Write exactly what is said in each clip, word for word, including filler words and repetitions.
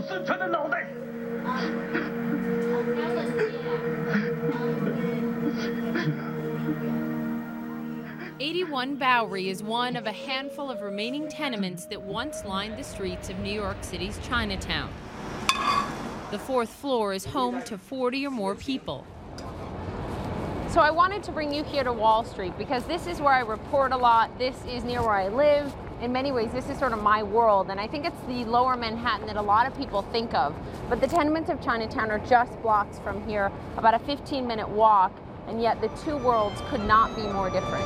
四川的脑袋。 eighty-one Bowery is one of a handful of remaining tenements that once lined the streets of New York City's Chinatown. The fourth floor is home to forty or more people. So I wanted to bring you here to Wall Street because this is where I report a lot. This is near where I live. In many ways, this is sort of my world, and I think it's the lower Manhattan that a lot of people think of. But the tenements of Chinatown are just blocks from here, about a fifteen minute walk, and yet the two worlds could not be more different.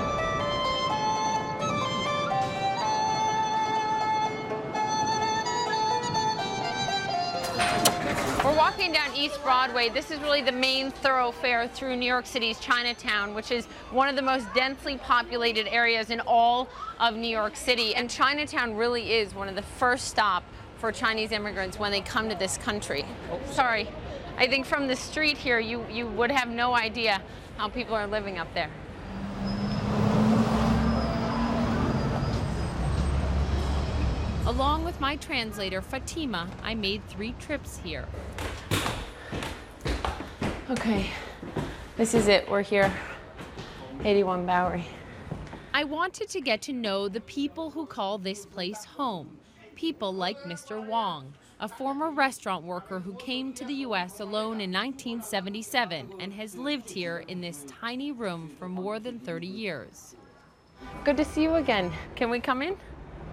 We're walking down East Broadway. This is really the main thoroughfare through New York City's Chinatown, which is one of the most densely populated areas in all of New York City. And Chinatown really is one of the first stops for Chinese immigrants when they come to this country. Sorry, I think from the street here, you, you would have no idea how people are living up there. Along with my translator, Fatima, I made three trips here. Okay, this is it. We're here, eighty-one Bowery. I wanted to get to know the people who call this place home. People like Mister Wong, a former restaurant worker who came to the U S alone in nineteen seventy-seven and has lived here in this tiny room for more than thirty years. Good to see you again. Can we come in?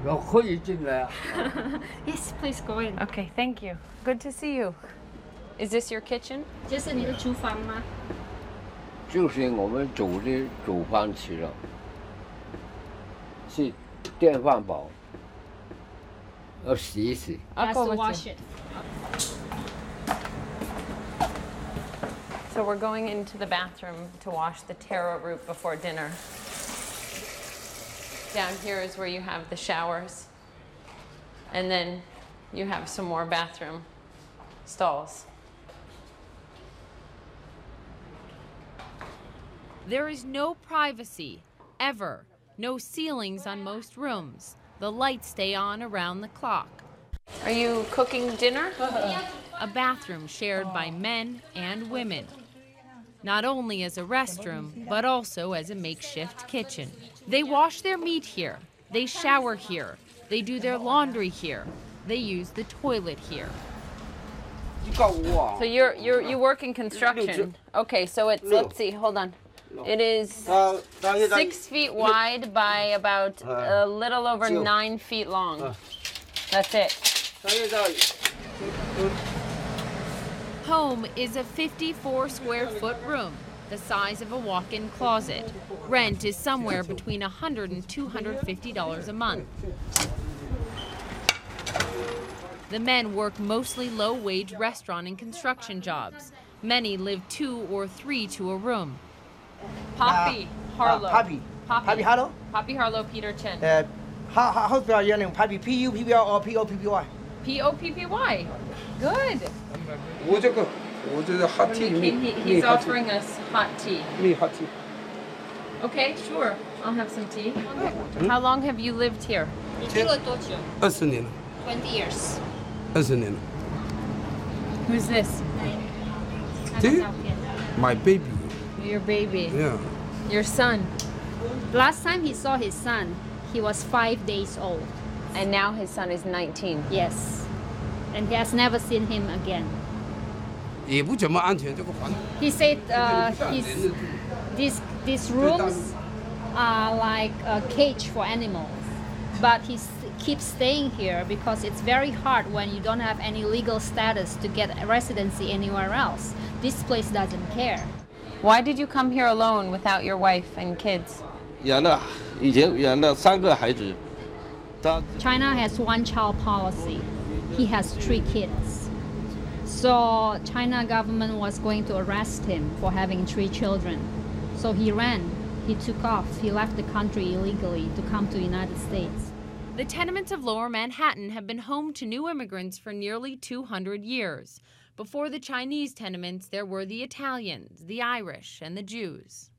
Yes, please go in. Okay, thank you. Good to see you. Is this your kitchen? 这是你的厨房吗？ 就是我们煮的煮饭吃了，是电饭煲，要洗一洗。 Has to wash it. So we're going into the bathroom to wash the taro root before dinner. Down here is where you have the showers. And then you have some more bathroom stalls. There is no privacy, ever. No ceilings on most rooms. The lights stay on around the clock. Are you cooking dinner? A bathroom shared by men and women. Not only as a restroom, but also as a makeshift kitchen. They wash their meat here. They shower here. They do their laundry here. They use the toilet here. So you're, you're, you work in construction. Okay, so it's, let's see, hold on. It is six feet wide by about a little over nine feet long. That's it. Home is a fifty-four square foot room, the size of a walk-in closet. Rent is somewhere between one hundred and two hundred fifty dollars a month. The men work mostly low-wage restaurant and construction jobs. Many live two or three to a room. Poppy Harlow. Uh, Poppy. Poppy. Poppy Harlow. Poppy Harlow, Peter Chen. Uh, how how how spell your name? Poppy. P U P P R or P O P P Y? P O P P Y. Good. 我这个我这个 hot tea He, me he, he's offering us hot tea. me hot tea. Okay, sure. I'll have some tea. How long have you lived here? 你住了多久？ 二十年了， Twenty years. 二十年了。 Who's this? 那个照片。 My baby. Your baby. Yeah. Your son. Last time he saw his son, he was five days old. And now his son is nineteen. Yes. And he has never seen him again. 也不怎么安全这个房。 He said uh, his, these, these rooms are like a cage for animals. But he s- keeps staying here because it's very hard when you don't have any legal status to get a residency anywhere else. This place doesn't care. Why did you come here alone without your wife and kids? 养了以前养了三个孩子，他 China has one child policy. He has three kids. So China government was going to arrest him for having three children. So he ran. He took off. He left the country illegally to come to the United States. The tenements of Lower Manhattan have been home to new immigrants for nearly two hundred years. Before the Chinese tenements, there were the Italians, the Irish, and the Jews.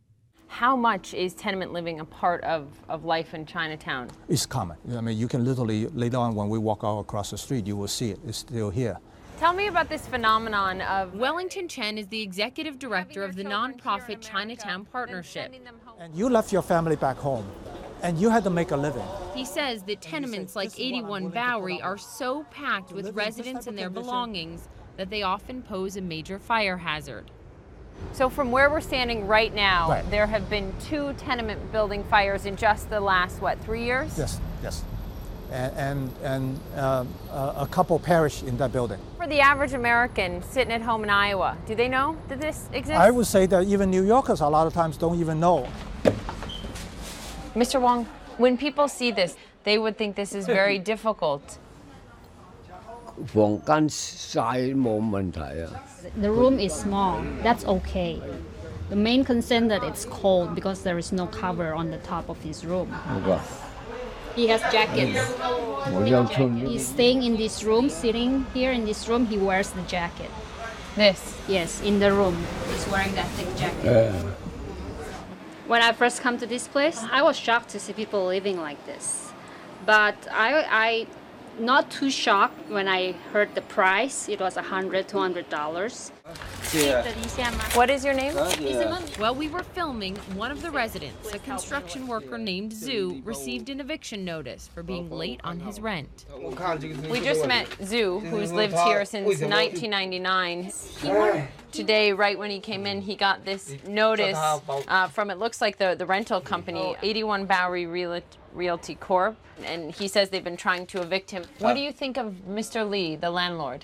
How much is tenement living a part of, of life in Chinatown? It's common. I mean, you can literally, later on when we walk out across the street, you will see it. It's still here. Tell me about this phenomenon of... Wellington Chen is the executive director of the nonprofit Chinatown Partnership. And you left your family back home, and you had to make a living. He says that tenements like eighty-one Bowery are so packed with residents and their belongings that they often pose a major fire hazard. So from where we're standing right now, right. there have been two tenement building fires in just the last, what, three years? Yes, yes. And, and, and uh, a couple perished in that building. For the average American sitting at home in Iowa, do they know that this exists? I would say that even New Yorkers a lot of times don't even know. Mister Wong, when people see this, they would think this is very difficult. The room is small. That's okay. The main concern that it's cold because there is no cover on the top of his room. He has jackets. He's staying in this room, sitting here in this room. He wears the jacket. This? Yes, in the room. He's wearing that thick jacket. Uh. When I first come to this place, I was shocked to see people living like this. But I, I not too shocked when I heard the price. It was one hundred dollars, two hundred dollars. What is your name? While we were filming, one of the residents, a construction worker named Zhu, received an eviction notice for being late on his rent. We just met Zhu, who's lived here since nineteen ninety-nine. Today, right when he came in, he got this notice uh, from, it looks like the, the rental company, eighty-one Bowery Real Realty Corp, and he says they've been trying to evict him. What do you think of Mister Lee, the landlord?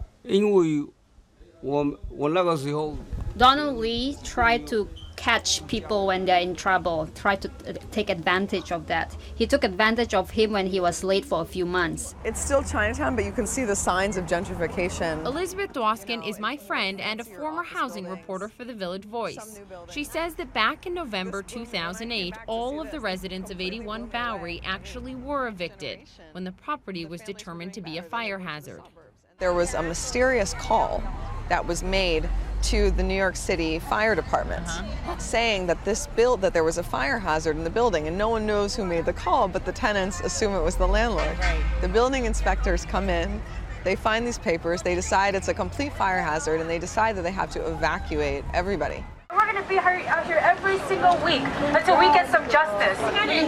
Donald Lee tried to catch people when they're in trouble, tried to take advantage of that. He took advantage of him when he was late for a few months. It's still Chinatown, but you can see the signs of gentrification. Elizabeth Dwoskin is my friend and a former housing reporter for the Village Voice. She says that back in November two thousand eight, all of the residents of eighty-one Bowery actually were evicted when the property was determined to be a fire hazard. There was a mysterious call that was made to the New York City Fire Department, uh-huh. saying that this build that there was a fire hazard in the building, and no one knows who made the call, but the tenants assume it was the landlord. Right. The building inspectors come in, they find these papers, they decide it's a complete fire hazard, and they decide that they have to evacuate everybody. We're going to be out here every single week until we get some justice.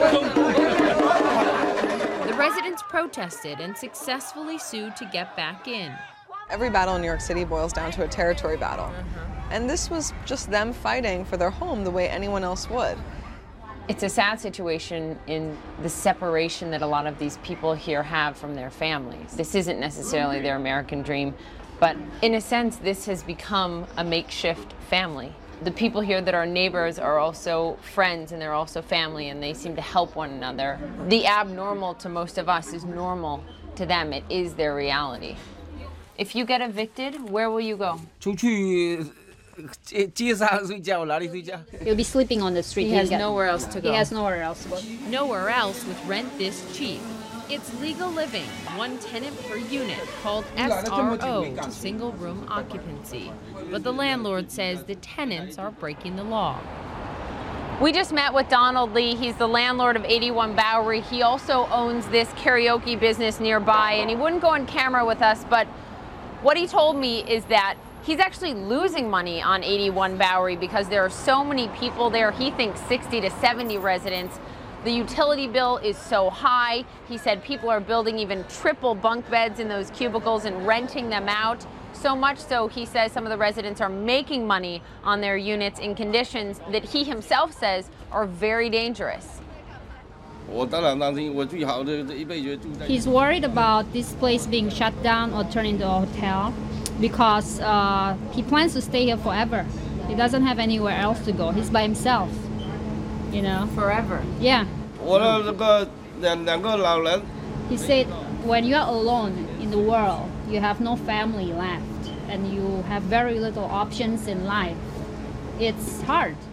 The residents protested and successfully sued to get back in. Every battle in New York City boils down to a territory battle. Uh-huh. And this was just them fighting for their home the way anyone else would. It's a sad situation in the separation that a lot of these people here have from their families. This isn't necessarily their American dream, but in a sense, this has become a makeshift family. The people here that are neighbors are also friends, and they're also family, and they seem to help one another. The abnormal to most of us is normal to them. It is their reality. If you get evicted, where will you go? He'll be sleeping on the street. He has nowhere else to go. He has nowhere else to go. Nowhere else with rent this cheap. It's legal living, one tenant per unit, called S R O, single room occupancy. But the landlord says the tenants are breaking the law. We just met with Donald Lee. He's the landlord of eighty-one Bowery. He also owns this karaoke business nearby, and he wouldn't go on camera with us, but what he told me is that he's actually losing money on eighty-one Bowery because there are so many people there. He thinks sixty to seventy residents. The utility bill is so high. He said people are building even triple bunk beds in those cubicles and renting them out. So much so, he says some of the residents are making money on their units in conditions that he himself says are very dangerous. He's worried about this place being shut down or turned into a hotel because uh, he plans to stay here forever. He doesn't have anywhere else to go. He's by himself, you know. Forever? Yeah. He said, when you are alone in the world, you have no family left, and you have very little options in life. It's hard.